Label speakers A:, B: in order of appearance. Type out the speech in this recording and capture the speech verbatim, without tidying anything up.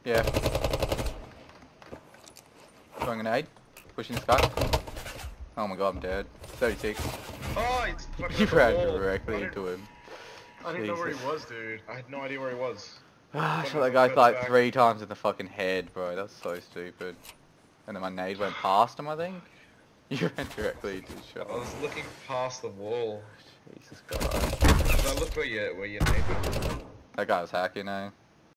A: Yeah. Throwing a nade. Pushing this guy. Oh my god, I'm dead. thirty-six.
B: Oh, it's fucking
A: You
B: up the
A: ran
B: wall.
A: directly into him.
B: I didn't know where he
A: Jesus.
B: was, dude. I had no idea where he was.
A: Ah, I
B: Fucking
A: shot that guy
B: further
A: like
B: back.
A: three times in the fucking head, bro. That's so stupid. And then my nade went past him, I think. You ran directly into his shot.
B: I was looking past the wall.
A: Jesus Christ.
B: Did I look where you where you named it?
A: That guy was hacking, eh?